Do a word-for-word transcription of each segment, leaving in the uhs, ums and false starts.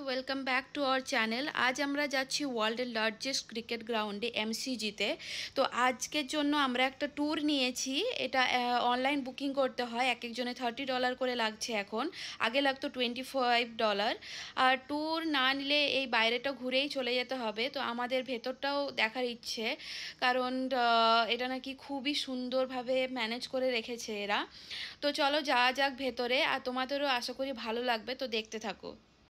Welcome back to our channel. আজ আমরা যাচ্ছি ওয়ার্ল্ডের লার্জেস্ট ক্রিকেট গ্রাউন্ডে এমসিজিতে। তো আজকের জন্য আমরা একটা ট্যুর নিয়েছি। এটা অনলাইন বুকিং করতে হয়, এক একজনে থার্টি ডলার করে লাগছে এখন, আগে লাগতো টোয়েন্টি ফাইভ ডলার। আর ট্যুর না নিলে এই বাইরেটা ঘুরেই চলে যেতে হবে। তো আমাদের ভেতরটাও দেখার ইচ্ছে, কারণ এটা নাকি খুবই সুন্দরভাবে ম্যানেজ করে রেখেছে এরা। তো চলো যাওয়া যাক ভেতরে, আর তোমাদেরও আশা করি ভালো লাগবে, তো দেখতে থাকো।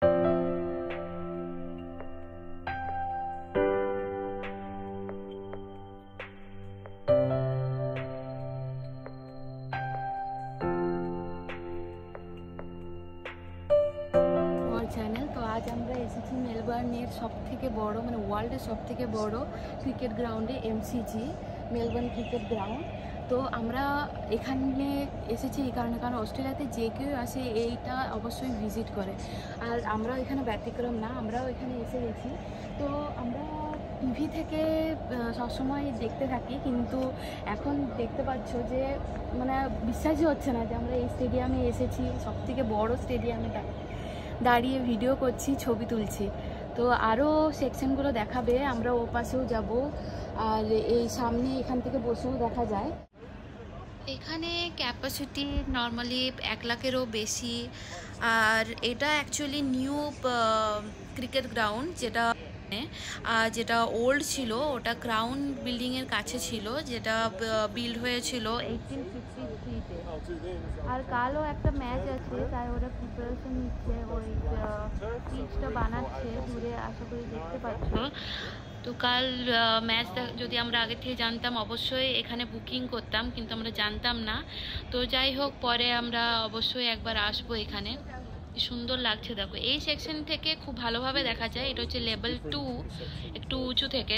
চ্যানেল তো আজ আমরা এসেছি মেলবার্নের সব থেকে বড়, মানে ওয়ার্ল্ডের সব থেকে বড় ক্রিকেট গ্রাউন্ডে, এমসিজি মেলবার্ন ক্রিকেট গ্রাউন্ড। তো আমরা এখানে এসেছি এই কারণে, কারণ অস্ট্রেলিয়াতে যে কেউ আসে এইটা অবশ্যই ভিজিট করে, আর আমরাও এখানে ব্যতিক্রম না, আমরাও এখানে এসে গেছি। তো আমরা টিভি থেকে সবসময় দেখতে থাকি, কিন্তু এখন দেখতে পাচ্ছ যে মানে বিশ্বাসই হচ্ছে না যে আমরা এই স্টেডিয়ামে এসেছি, সব থেকে বড় স্টেডিয়ামে দাঁড়িয়ে ভিডিও করছি, ছবি তুলছি। তো আরও সেকশনগুলো দেখাবে, আমরা ও পাশেও যাব, আর এই সামনে এখান থেকে বসেও দেখা যায়। এখানে ক্যাপাসিটি নর্মালি এক লাখেরও বেশি। আর এটা অ্যাকচুয়ালি নিউ ক্রিকেট গ্রাউন্ড, যেটা যেটা ওল্ড ছিল ওটা ক্রাউন বিল্ডিংয়ের কাছে ছিল, যেটা বিল্ড হয়েছিল এইটিন ফিফটি থ্রিতে। আর কালও একটা ম্যাচ আছে, তাই ওরা প্রিপারেশন নিচ্ছে, ওই পিচটা বানাচ্ছে দূরে, আশা করি দেখতে পাচ্ছ। তো কাল ম্যাচ যদি আমরা আগে থেকে জানতাম অবশ্যই এখানে বুকিং করতাম, কিন্তু আমরা জানতাম না। তো যাই হোক, পরে আমরা অবশ্যই একবার আসবো এখানে। সুন্দর লাগছে দেখো, এই সেকশন থেকে খুব ভালোভাবে দেখা যায়। এটা হচ্ছে লেভেল টু, একটু উঁচু থেকে।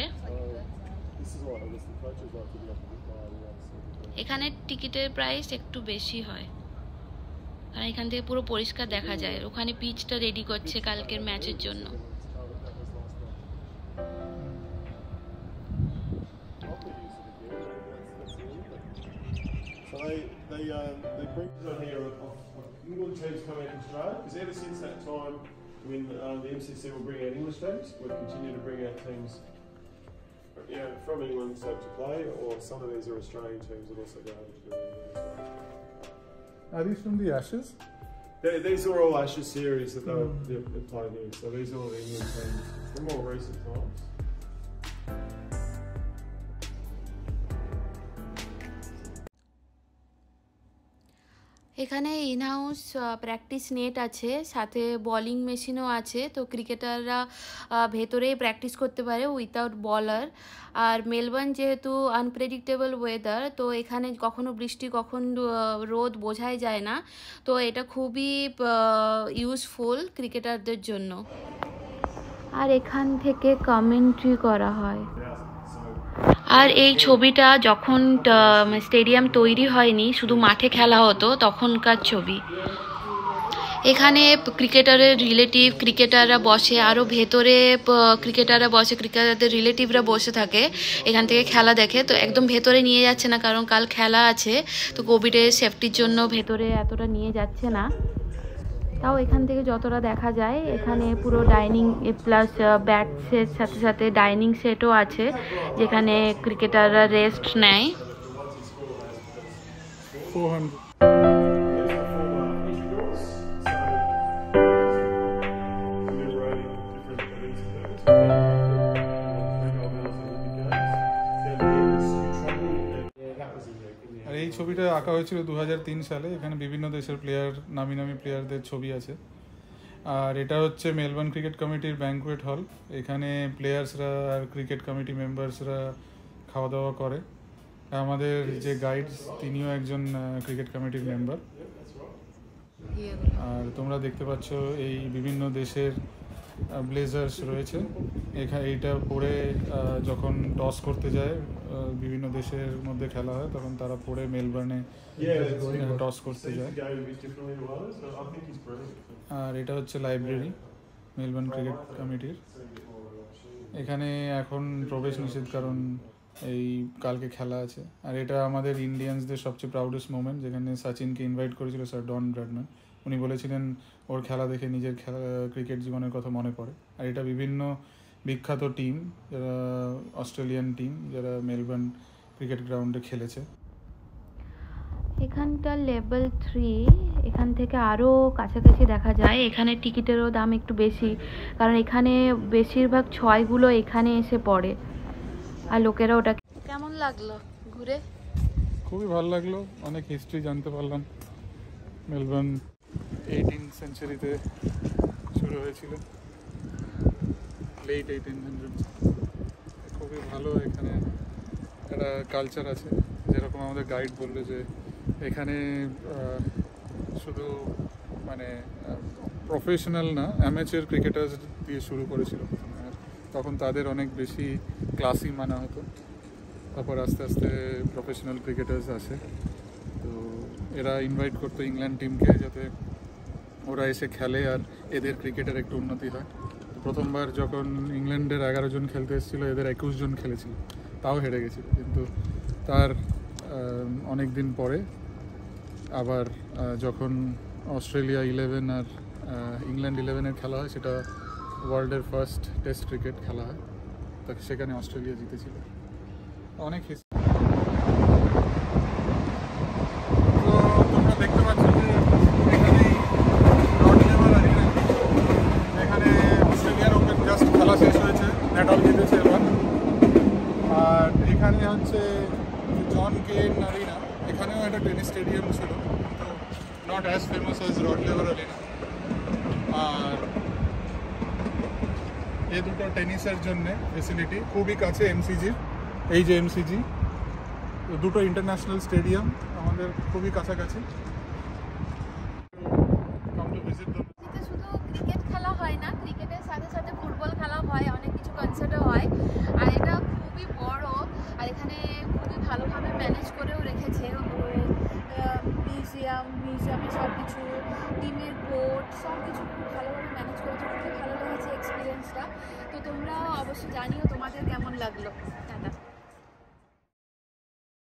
এখানে টিকিটের প্রাইস একটু বেশি হয়, কারণ এখান থেকে পুরো পরিষ্কার দেখা যায়। ওখানে পিচটা রেডি করছে কালকের ম্যাচের জন্য। So they they um, they bring on here of, of England teams coming out to Australia, because ever since that time when um, the M C C will bring out English teams, we've continued to bring out teams, you know, from England so to play, or some of these are Australian teams that also go over to England as well. Are these from the Ashes? They, these are all Ashes series that they're, mm. they're, they're playing here, so these are all the England teams from more recent times. এখানে inhouse practice net আছে, সাথে bowling মেশিনও আছে। তো ক্রিকেটাররা ভেতরেই practice করতে পারে উইথাউট বলার। আর মেলবোর্ন যেহেতু আনপ্রেডিক্টেবল ওয়েদার, তো এখানে কখনো বৃষ্টি কখন রোদ বোঝাই যায় না। তো এটা খুবই ইউজফুল ক্রিকেটারদের জন্য। আর এখান থেকে কমেন্ট্রি করা হয়। আর এই ছবিটা যখন স্টেডিয়াম তৈরি হয়নি, শুধু মাঠে খেলা হতো, তখনকার ছবি। এখানে ক্রিকেটারের রিলেটিভ ক্রিকেটাররা বসে, আরও ভেতরে ক্রিকেটাররা বসে, ক্রিকেটারদের রিলেটিভরা বসে থাকে, এখান থেকে খেলা দেখে। তো একদম ভেতরে নিয়ে যাচ্ছে না, কারণ কাল খেলা আছে, তো কোভিডের সেফটির জন্য ভেতরে এতটা নিয়ে যাচ্ছে না। তাও এখান থেকে যতটা দেখা যায়, এখানে পুরো ডাইনিং প্লাস ব্যাটসের সাথে সাথে ডাইনিং সেটও আছে, যেখানে ক্রিকেটাররা রেস্ট নেয়। আর এই ছবিটা আঁকা হয়েছিল দু হাজার তিন সালে। এখানে বিভিন্ন দেশের প্লেয়ার, নামি নামি প্লেয়ারদের ছবি আছে। আর এটা হচ্ছে মেলবোর্ন ক্রিকেট কমিটির ব্যাঙ্কুয়েট হল। এখানে প্লেয়ার্সরা আর ক্রিকেট কমিটি মেম্বার্সরা খাওয়া দাওয়া করে। আমাদের যে গাইড, তিনিও একজন ক্রিকেট কমিটির মেম্বার। আর তোমরা দেখতে পাচ্ছ এই বিভিন্ন দেশের ব্লেজার্স রয়েছে। এখানে এইটা পরে যখন টস করতে যায়, বিভিন্ন দেশের মধ্যে খেলা হয়, তখন তারা পরে মেলবার্নে টস করতে যায়। আর এটা হচ্ছে লাইব্রেরি মেলবোর্ন ক্রিকেট কমিটির। এখানে এখন প্রবেশ নিষেধ, কারণ এই কালকে খেলা আছে। আর এটা আমাদের ইন্ডিয়ানসদের সবচেয়ে প্রাউডেস্ট মোমেন্ট, যেখানে সচিনকে ইনভাইট করেছিল স্যার ডন ব্র্যাডম্যান। উনি বলেছিলেন ওর খেলা দেখে নিজের খেলা ক্রিকেট জীবনের কথা মনে পড়ে। আর এটা বিভিন্ন বিখ্যাত টিম, যারা অস্ট্রেলিয়ান টিম, যারা মেলবোর্ন ক্রিকেট গ্রাউন্ডে খেলেছে। এখানটা লেভেল থ্রি, এখান থেকে আরও কাছাকাছি দেখা যায়। এখানে টিকিটেরও দাম একটু বেশি, কারণ এখানে বেশিরভাগ ছয়গুলো এখানে এসে পড়ে। আর লোকেরা ওটা কেমন লাগলো ঘুরে? খুবই ভালো লাগলো, অনেক হিস্ট্রি জানতে পারলাম। মেলবোর্ন এইটিন সেঞ্চুরিতে শুরু হয়েছিল, লেট এইটিন হান্ড্রেড। খুবই ভালো, এখানে একটা কালচার আছে। যেরকম আমাদের গাইড বললো যে এখানে শুধু মানে প্রফেশনাল না, অ্যামেচার ক্রিকেটার্স দিয়ে শুরু করেছিল প্রথমে। আর তখন তাদের অনেক বেশি ক্লাসি মানা হতো, তারপর আস্তে আস্তে প্রফেশনাল ক্রিকেটার্স আসে। তো এরা ইনভাইট করতো ইংল্যান্ড টিমকে, যাতে ওরা এসে খেলে আর এদের ক্রিকেটের একটু উন্নতি হয়। প্রথমবার যখন ইংল্যান্ডের এগারো জন খেলতে এসেছিলো, এদের একুশ জন খেলেছিল, তাও হেরে গেছিল। কিন্তু তার অনেক দিন পরে আবার যখন অস্ট্রেলিয়া ইলেভেন আর ইংল্যান্ড ইলেভেনের খেলা হয়, সেটা ওয়ার্ল্ডের ফার্স্ট টেস্ট ক্রিকেট খেলা হয়, তা সেখানে অস্ট্রেলিয়া জিতেছিল। অনেক হিস্ট্রি। তো তোমরা দেখতে পাচ্ছ যে এখানে এখানে অস্ট্রেলিয়ার ওপেন জাস্ট খেলা শেষ হয়েছে, নেটল জিতেছে এবার। আর এখানে হচ্ছে জন কেন আরিনা, এখানেও একটা টেনিস স্টেডিয়াম ছিল, তো not as famous as Rod Laver Arena. আর এই দুটো টেনিসের জন্য ফেসিলিটি খুবই কাছে এমসিজির, এই যে এমসিজি, দুটো ইন্টারন্যাশনাল স্টেডিয়াম আমাদের খুবই কাছাকাছি। শুধু ক্রিকেট খেলা হয় না, ক্রিকেটের সাথে সাথে ফুটবল খেলা হয়, অনেক কিছু কনসার্টও হয়। আর এটা খুবই বড়, আর এখানে খুবই ভালোভাবে ম্যানেজ করেও রেখেছে। মিউজিয়াম মিউজিয়ামে সব কিছু, টিমের কোর্ট, সব কিছু খুব ভালোভাবে ম্যানেজ করেছে। খুবই ভালো লেগেছে এক্সপিরিয়েন্সটা। তো তোমরা অবশ্যই জানিও তোমাদের কেমন লাগলো। টাটা।